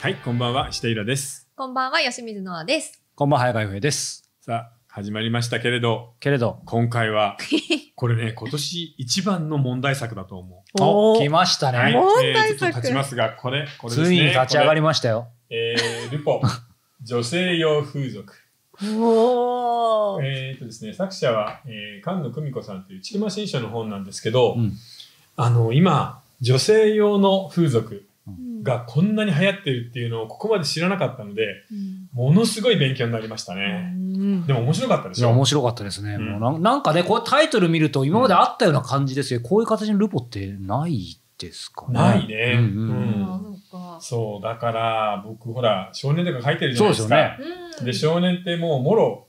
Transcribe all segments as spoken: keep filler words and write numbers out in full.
はい、こんばんは、下平です。 こんばんは、吉水のあです。 こんばんは、早川洋平です。 さあ、始まりましたけれど、 けれど、 今回は、これね、今年一番の問題作だと思う。 お、来ましたね。 はい、 問題作えー、ちょっと立ちますが、これ、これですね。 ついに立ち上がりましたよ。 えー、ルポ、女性用風俗。 おー。 えーとですね、作者は、えー、菅野久美子さんという千曲新書の本なんですけど、うん、あの、今、女性用の風俗がこんなに流行ってるっていうのをここまで知らなかったので、うん、ものすごい勉強になりましたね。うん、でも面白かったでしょ。 いや面白かったですね。うん、もう な, なんかね、こうタイトル見ると今まであったような感じですよ。うん、こういう形のルポってないですかね。 ないね。 うんうんうん、そう、だから僕ほら少年とか書いてるじゃないですか。そうですよね。で、少年ってもうもろ、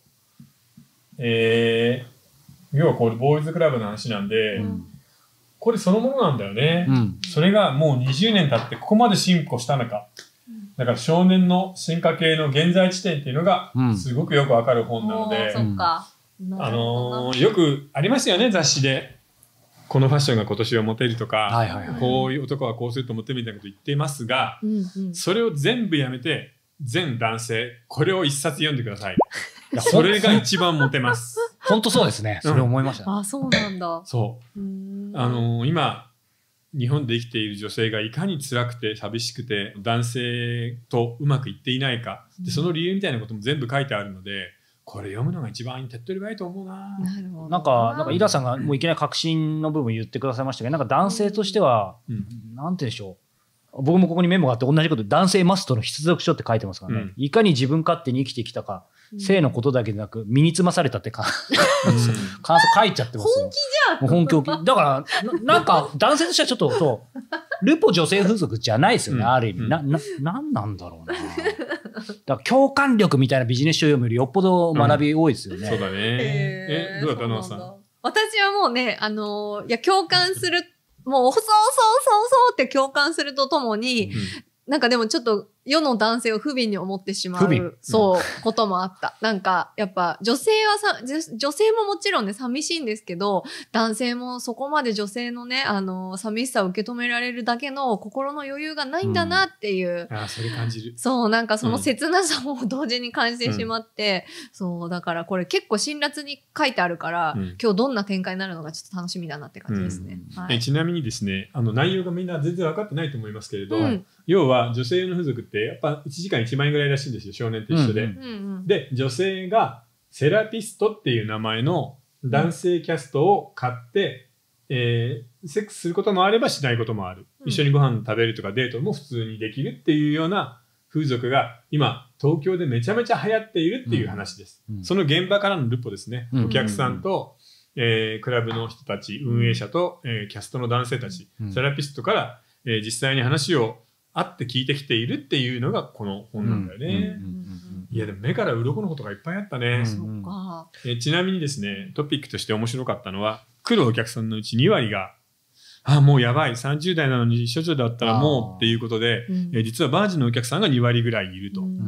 えー、要はこうボーイズクラブの話なんで、うん、これそのものなんだよね、うん、それがもうにじゅうねん経ってここまで進歩したのか、だから少年の進化系の現在地点っていうのがすごくよくわかる本なので、 うん、あのー、よくありますよね、雑誌でこのファッションが今年はモテるとか、はいはいはい、こういう男はこうするとモテるみたいなこと言っていますが、うんうん、それを全部やめて全男性これを一冊読んでください。いやそれが一番モテます。 本当そうですね。それ思いました、ね。 うん、あ、そうなんだ。 そう。あのー、今日本で生きている女性がいかに辛くて寂しくて男性とうまくいっていないか、でその理由みたいなことも全部書いてあるので、これ読むのが一番手っ取り早いと思うな。 なるほど。なんかなんかイラさんがもういきなり確信の部分言ってくださいましたけど、なんか男性としては、うん、なんて言うんでしょう。僕もここにメモがあって同じことで男性マストの必読書って書いてますからね、うん、いかに自分勝手に生きてきたか、うん、性のことだけでなく身につまされたってか、うん、感想書いちゃってますよ。 本気じゃん。 本気だからな、なんか男性としてはちょっとそうルポ女性風俗じゃないですよね、うん、ある意味、うん、なななんなんだろうな。だから共感力みたいなビジネス書読むよりよっぽど学び多いですよね、 うん、そうだね。えー、どうだったのさん。 私はもうね、あのー、いや共感するもうそうそうそうそうって共感するとともに、うん、なんかでもちょっと世の男性を不憫に思ってしまう、そう、こともあった。なんか、やっぱ女性はさ、女性ももちろんね、寂しいんですけど、男性もそこまで女性のね、あの、寂しさを受け止められるだけの心の余裕がないんだなっていう。 うん、ああ、それ感じる。 そう、なんかその切なさも同時に感じてしまって、うん、そう、だからこれ結構辛辣に書いてあるから、うん、今日どんな展開になるのかちょっと楽しみだなって感じですね。 うん、はい、えちなみにですね、あの内容がみんな全然分かってないと思いますけれど、うん、要は女性の風俗ってやっぱいちじかんいちまんえんぐらいらしいんですよ、少年と一緒で、うんうん、で女性がセラピストっていう名前の男性キャストを買って、うん、えー、セックスすることもあればしないこともある、うん、一緒にご飯食べるとかデートも普通にできるっていうような風俗が今東京でめちゃめちゃ流行っているっていう話です、うん、その現場からのルポですね、うん、お客さんと、えー、クラブの人たち、運営者と、えー、キャストの男性たち、うん、セラピストから、えー、実際に話を会って聞いてきているっていうのがこの本なんだよね。いやでも目から鱗のことがいっぱいあったね。 そうか。 えちなみにですね、トピックとして面白かったのは、来るお客さんのうちにわりが、あ、もうやばい、さんじゅう代なのに処女だったらもうっていうことで、え実はバージンのお客さんがにわりぐらいいると。うん、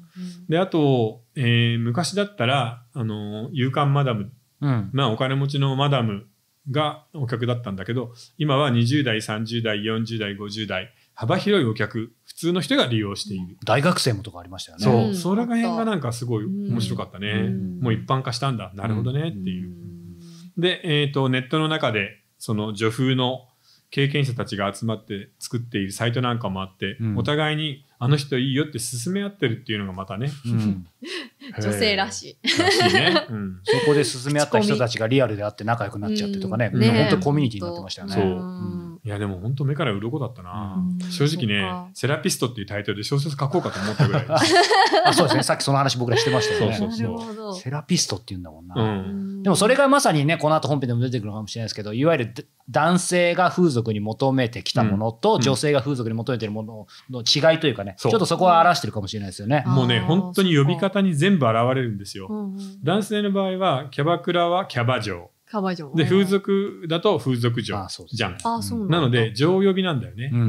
で、あと、えー、昔だったら、あの、勇敢マダム、うん、まあお金持ちのマダムがお客だったんだけど、今はにじゅう代、さんじゅう代、よんじゅう代、ごじゅう代、幅広いお客、普通の人が利用している。 大学生もとかありましたよね。 そう、うん、それが辺がなんかすごい面白かったね。うん、もう一般化したんだ。なるほどねっていう。うん、で、えっと、ネットの中で、その女風の経験者たちが集まって作っているサイトなんかもあって、うん、お互いにあの人いいよって勧め合ってるっていうのがまたね。うん、 女性らしい。 らしいね、うん。 そこで勧め合った人たちがリアルで会って仲良くなっちゃってとかね。うん、ね、本当にコミュニティになってましたよね。そう。うんいやでも本当目から鱗だったな、うん、正直ねセラピストっていうタイトルで小説書こうかと思ったぐらいあそうですね、さっきその話僕らしてましたよね。そうそうそうセラピストって言うんだもんな、うん、でもそれがまさにねこの後本編でも出てくるかもしれないですけど、いわゆる男性が風俗に求めてきたものと、うん、女性が風俗に求めているものの違いというかね、うん、ちょっとそこは表してるかもしれないですよね。 もうね本当に呼び方に全部現れるんですよ、うんうん、男性の場合はキャバクラはキャバ嬢で風俗だと風俗嬢じゃん。 あそうなので嬢呼びなんだよね、うん、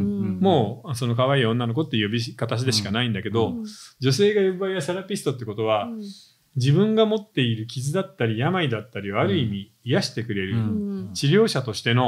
もうその可愛い女の子っていう呼び方でしかないんだけど、うん、女性が呼ぶ場合はセラピストってことは、うん、自分が持っている傷だったり病だったりをある意味癒してくれる治療者としての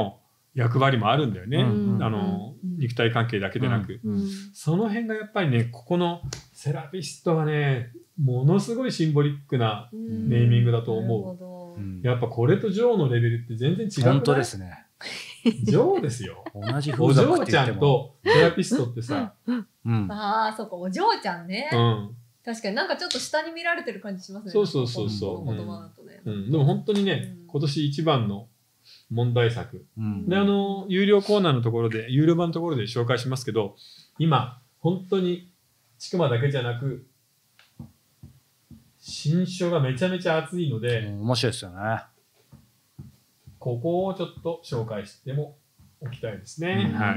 役割もあるんだよね、 うん、 あの肉体関係だけでなく、 うん、 その辺がやっぱりねここのセラピストはねものすごいシンボリックなネーミングだと思う、うん、やっぱこれとジョーのレベルって全然違う。 本当ですね。 ジョーですよ。 同じお嬢ちゃんとセラピストってさ、 うん、ああそうかお嬢ちゃんね、うん、確かになんかちょっと下に見られてる感じしますね。 そうそうそうそう。 この言葉だとね、 うんうん、でも本当にね、うん、今年一番の問題作、うん、であの有料コーナーのところで有料版のところで紹介しますけど、今本当にちくまだけじゃなく新書がめちゃめちゃ熱いので、 うん、面白いですよね。 ここをちょっと紹介してもおきたいですね。はい、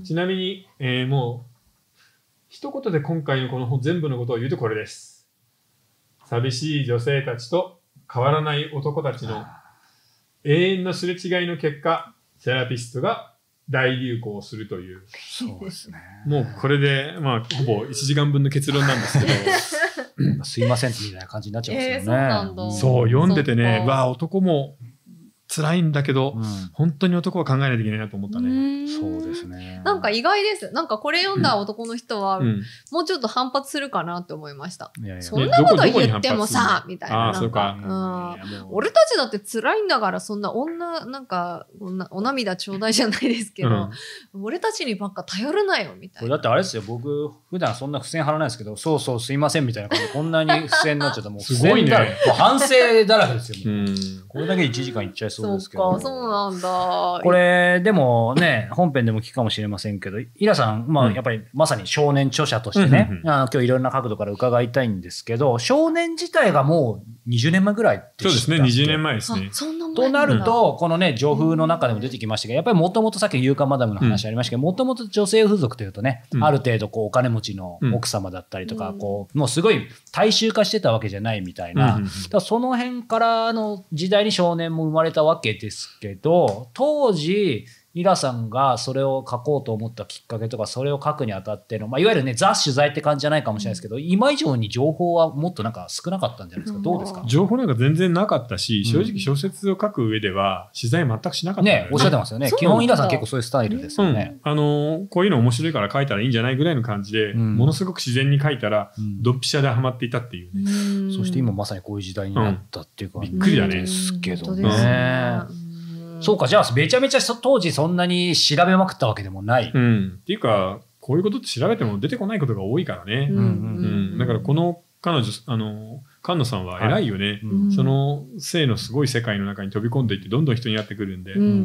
ちなみに、えー、もう一言で今回のこの本全部のことを言うとこれです。寂しい女性たちと変わらない男たちの永遠のすれ違いの結果、セラピストが大流行するという。 そうですね。 もうこれで、まあ、ほぼいちじかんぶんの結論なんですけど、すいませんみたいな感じになっちゃいますよね。えー、そうなんだ。 そう、読んでてね、わあ、男も辛いんだけど、うん、本当に男は考えないといけないなと思ったね。 そうですね。 なんか意外です。なんかこれ読んだ男の人は、うん、もうちょっと反発するかなって思いました。いやいやそんなこと言ってもさ、みたいな。 あ、そうか。 うん、俺たちだって辛いんだから、そんな女、なんか、お涙ちょうだいじゃないですけど、うん、俺たちにばっか頼るなよ、みたいな。 これだってあれですよ、僕、普段そんな付箋貼らないですけど、そうそうすいませんみたいな感じで、こんなに付箋になっちゃったらもうすごいね。 もう反省だらけですよ。うん、これだけいちじかんいっちゃいそうですけど。 そうか、そうなんだ。 これ、でもね、本編でも聞くかもしれませんけど、イラさん、まあ、やっぱりまさに少年著者としてね、うん、あの今日いろんな角度から伺いたいんですけど、少年自体がもうにじゅうねんまえぐらいって。 そうですね、にじゅうねんまえですね。 そんな前となると、このね、序風の中でも出てきましたけど、やっぱりもともとさっき勇敢マダムの話ありましたけど、もともと女性風俗というとね、うん、ある程度こうお金持ちの奥様だったりとか、うん、こう、もうすごい大衆化してたわけじゃないみたいな、うん、だからその辺からの時代に少年も生まれたわけですけど、当時、イラさんがそれを書こうと思ったきっかけとか、それを書くにあたっての、まあ、いわゆるね、ザ取材って感じじゃないかもしれないですけど、今以上に情報はもっとなんか少なかったんじゃないですか。どうですか？ 情報なんか全然なかったし、正直小説を書く上では取材全くしなかった、 ね。ね、おっしゃってますよね。基本イラさん結構そういうスタイルですよね。 うん、あのこういうの面白いから書いたらいいんじゃないぐらいの感じで、うん、ものすごく自然に書いたら、うん、ドンピシャでハマっていたっていうね。 うん、そして今まさにこういう時代になったっていうか、 うん、びっくりだね。 ですけどね。そうか、じゃあめちゃめちゃ当時そんなに調べまくったわけでもない。 うん、っていうかこういうことって調べても出てこないことが多いからね。うんうんうん、だからこの彼女あの菅野さんは偉いよね、はいうん、その性のすごい世界の中に飛び込んでいってどんどん人に会ってくるんで、うんうん、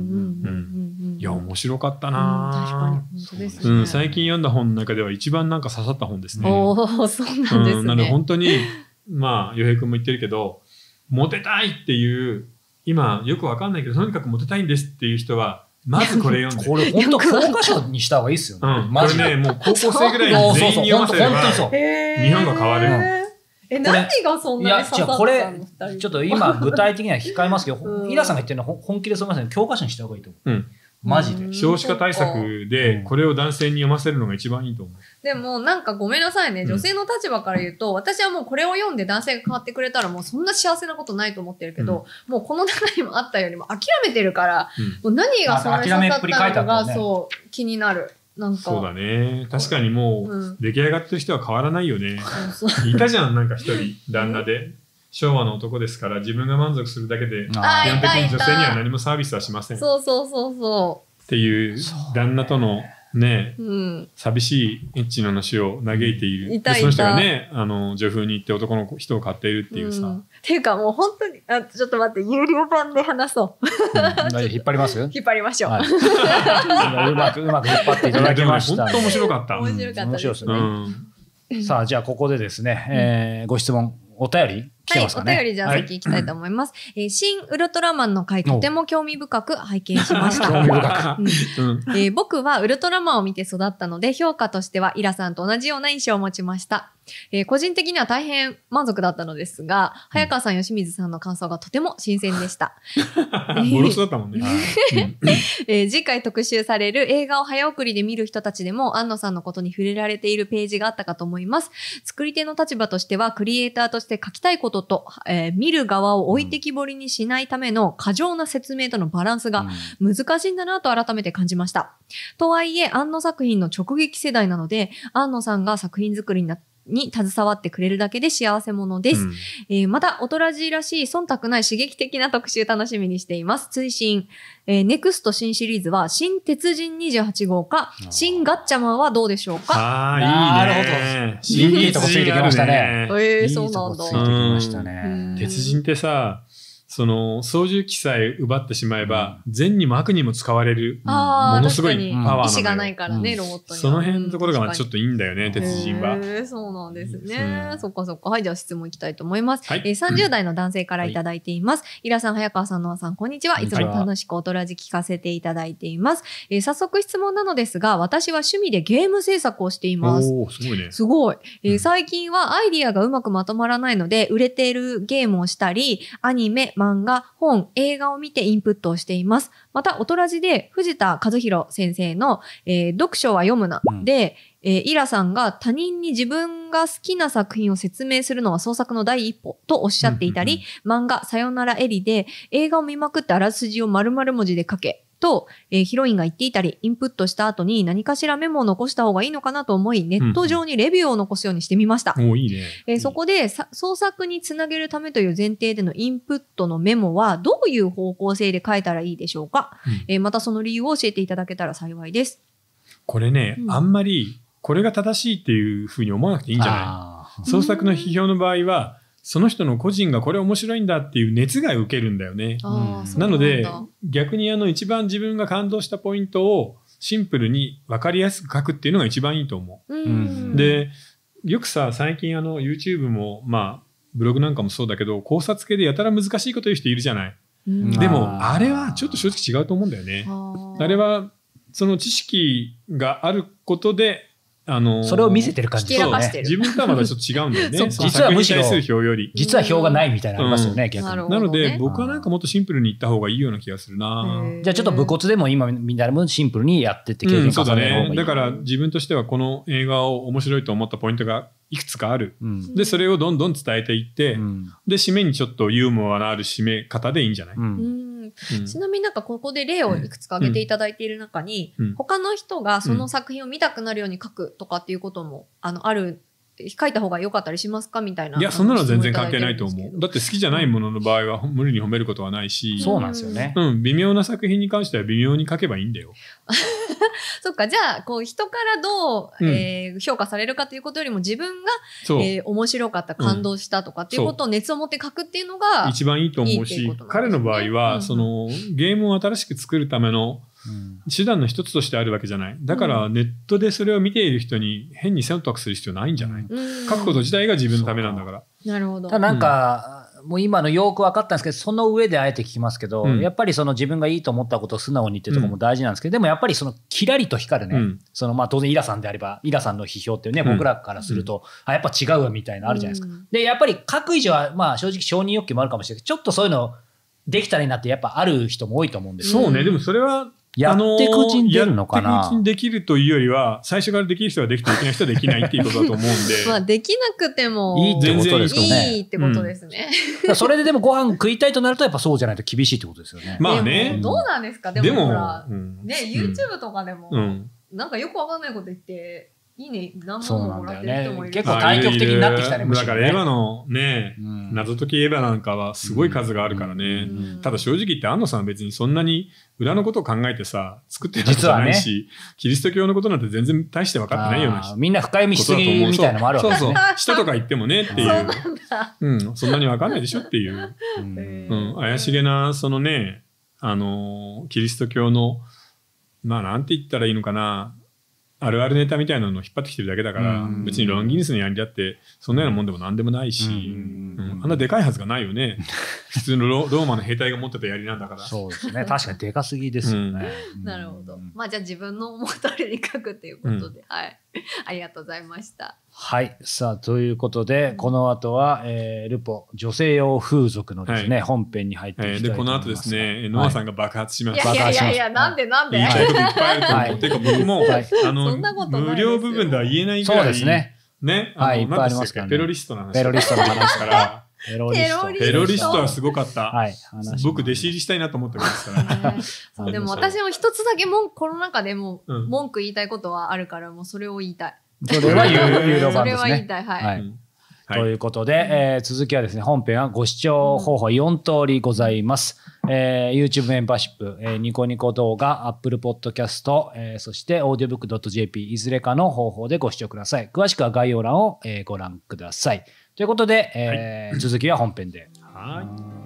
いや面白かったな、 うん、確かに本当ですね、 うん、最近読んだ本の中では一番なんか刺さった本ですね。 おー、そうなんですね、うん、 なので本当にまあ洋平君も言ってるけどモテたいっていう今よくわかんないけどとにかくモテたいんですっていう人はまずこれ読んでこれ本当教科書にした方がいいですよね、 うん、これねもう高校生ぐらいに全員に読ませれば日本が変わる。 え、何がそんなに刺さったの？ これちょっと今具体的には控えますけど、うん、イラさんが言ってるのは本気でそう思いますね。教科書にした方がいいと思う、うん、マジで少子化対策でこれを男性に読ませるのが一番いいと思う。 でもなんかごめんなさいね、女性の立場から言うと、うん、私はもうこれを読んで男性が変わってくれたらもうそんな幸せなことないと思ってるけど、うん、もうこの中にもあったようにも諦めてるから、うん、もう何がそんなに刺さったのが、ね、そう気になる。なんかそうだね、確かにもう出来上がってる人は変わらないよね、うん、いたじゃんなんか一人旦那で昭和の男ですから自分が満足するだけで基本的に女性には何もサービスはしません。 そうそうそうそうっていう旦那とのね、うん、寂しいエッチな話を嘆いている、 いたいたその人がねあの女風に行って男の人を買っているっていうさ、うん、 っていうかもう本当にあちょっと待って有料版で話そう、 うん、引っ張ります引っ張りましょう、はい、 うまくうまく引っ張っていただきました、 ね、本当面白かった面白かったです、 ですね、うん、さあじゃあここでですね、えー、ご質問お便り来てますかね。 はい、お便りじゃあ先行きたいと思います。はい、えー、新ウルトラマンの回とても興味深く拝見しました。興味深く、うんえー。僕はウルトラマンを見て育ったので評価としてはイラさんと同じような印象を持ちました。 えー個人的には大変満足だったのですが、早川さん、吉水さんの感想がとても新鮮でした。 ボロスだったもんね。 えー次回特集される映画を早送りで見る人たちでも安野さんのことに触れられているページがあったかと思います。作り手の立場としてはクリエイターとして書きたいことと、えー見る側を置いてきぼりにしないための過剰な説明とのバランスが難しいんだなと改めて感じました。とはいえ安野作品の直撃世代なので、安野さんが作品作りになに携わってくれるだけで幸せ者です。うんえー、また、オトラジらしい忖度ない刺激的な特集楽しみにしています。追伸、えー、ネクスト新シリーズは、新鉄人にじゅうはち号か、新ガッチャマンはどうでしょうか。 ああ、いいね。なるほど。新いいとこついてきましたね。 ええー、そうなんだ。 いいとこついてきましたね。 鉄人ってさ、その操縦機さえ奪ってしまえば、うん、善にも悪にも使われる、ものすごいパワーなのよ。 意志がないからね、うん、ロボットには。 その辺のところがちょっといいんだよね、鉄人は。 へー、そうなんですね。そっかそっか。はい、じゃあ質問いきたいと思います。はい、えー、さんじゅう代の男性からいただいています。はい、イラさん、早川さん、ノアさん、こんにちは。いつも楽しくオトラジ聞かせていただいています。えー、早速質問なのですが、私は趣味でゲーム制作をしています。 おー、すごいね。 すごい。えー、最近はアイディアがうまくまとまらないので、売れているゲームをしたり、アニメ、漫画、本、映画を見てインプットをしています。また、オトラジで藤田和弘先生の、えー、読書は読むな、うん、で、えー、イラさんが他人に自分が好きな作品を説明するのは創作の第一歩とおっしゃっていたり、うんうんうん、漫画さよならエリで映画を見まくってあらすじを丸々文字で書けと、えー、ヒロインが言っていたり、インプットした後に何かしらメモを残した方がいいのかなと思い、ネット上にレビューを残すようにしてみました。 うん、おいいね。 えー、そこで創作につなげるためという前提でのインプットのメモはどういう方向性で書いたらいいでしょうか、うんえー、またその理由を教えていただけたら幸いです。 これね、うん、あんまりこれが正しいっていうふうに思わなくていいんじゃない？創作の批評の場合は、その人の個人がこれ面白いんだっていう熱が受けるんだよね。うん、なので逆にあの一番自分が感動したポイントをシンプルに分かりやすく書くっていうのが一番いいと思う。うん、でよくさ最近あの YouTube もまあブログなんかもそうだけど考察系でやたら難しいこと言う人いるじゃない。うん、でもあれはちょっと正直違うと思うんだよね。あ, あれはその知識があることであのー、 それを見せてる感じですよね。 自分とはまだちょっと違うんだよね。 実はむしろ票より実は票がないみたいなのありますよね、うん、逆に。 な, なので僕はなんかもっとシンプルに言った方がいいような気がするな。 じゃあちょっと武骨でも今みたいなもシンプルにやってって経験重ねる方がいい、うん、そうだね。 だから自分としてはこの映画を面白いと思ったポイントがいくつかある、うん、でそれをどんどん伝えていって、うん、で締めにちょっとユーモアのある締め方でいいんじゃない？うんうん、ちなみになんかここで例をいくつか挙げていただいている中に、うん、他の人がその作品を見たくなるように書くとかっていうことも、あの、ある、書いた方が良かったりしますかみたいな。 いや、そんなのは全然関係ないと思う。だって好きじゃないものの場合は無理に褒めることはないし。 そうなんですよね。 うん、微妙な作品に関しては微妙に書けばいいんだよ。 そっか、じゃあ、こう、人からどう、うんえー、評価されるかということよりも自分が、えー、面白かった、感動したとかっていうことを熱を持って書くっていうのが、 一番いいと思うし、いいね、彼の場合は、うんうん、その、ゲームを新しく作るための手段の一つとしてあるわけじゃない。だからネットでそれを見ている人に変に忖度する必要ないんじゃない、うん、書くこと自体が自分のためなんだから。 なるほど。 ただなんか、うん、もう今のよく分かったんですけど、その上であえて聞きますけど、うん、やっぱりその自分がいいと思ったことを素直にっていうところも大事なんですけど、うん、でもやっぱりそのキラリと光るね、うん、そのまあ当然イラさんであれば、イラさんの批評っていうね、僕らからすると、うん、あ、やっぱ違うわみたいなのあるじゃないですか。うん、で、やっぱり書く以上は、まあ正直承認欲求もあるかもしれないけど、ちょっとそういうのできたらいいなってやっぱある人も多いと思うんですよ。 そうね、でもそれは、 やっていくうちに出るのかな。 やっていくうちにできるというよりは、最初からできる人はできてできない人はできないっていうことだと思うんで。 まあ、できなくても、 いいってことですよね。 いいってことですね。 うん、それででもご飯食いたいとなると、やっぱそうじゃないと厳しいってことですよね。 まあね。 どうなんですか？でも、ほら、うん、ね、YouTube とかでも、うん、なんかよくわかんないこと言って、いいね、何万ももらってる人もいる。 結構対極的になってきたね、むしろね。 だからエヴァのね、うん、謎解きエヴァなんかはすごい数があるからね。うん、ただ正直言って安野さんは別にそんなに裏のことを考えてさ、作ってるわけじゃないし、ね、キリスト教のことなんて全然大して分かってないような人。 みんな深読みしすぎみたいなのもあるわけですね。 そうそう。人とか言ってもねっていう。そうなんだ。うん、そんなに分かんないでしょっていう。うん、怪しげな、そのね、あの、キリスト教の、まあなんて言ったらいいのかな、あるあるネタみたいなのを引っ張ってきてるだけだから、別にロンギヌスのやりだってそんなようなもんでもなんでもないし、うんうん、あんなでかいはずがないよね。普通の ロ, ローマの兵隊が持ってた槍なんだから。 そうですね。確かにでかすぎですよね。 うん、なるほど。まあじゃあ自分の思う通りに書くっていうことで、うん、はい。ありがとうございました。 はい。さあ、ということで、この後は、えー、ルポ、女性用風俗のですね、はい、本編に入っていきたいと思います。 で、この後ですね、ノアさんが爆発します。 いやいやいや、なんでなんで言いたいこといっぱいあると思う。てか僕も、はい、あの、無料部分では言えないぐらい、 そうですね。 ね、 はい、いっぱいありますからね。 ペロリストの話。 ペロリストの話から。 ペロリスト。 ペロリストはすごかった。 はい。 僕、弟子入りしたいなと思ってますからそう、でも私も一つだけもこの中でも文句言いたいことはあるから、もうそれを言いたい。 それは有料版ですね。 それは言いたい。はい。 ということで、えー、続きはですね、本編はご視聴方法よん通りございます。えー、YouTube メンバーシップ、えー、ニコニコ動画、Apple Podcast、えー、そして オーディオブックドットジェーピー いずれかの方法でご視聴ください。詳しくは概要欄を、えー、ご覧ください。ということで、えーはい、続きは本編で。 はい。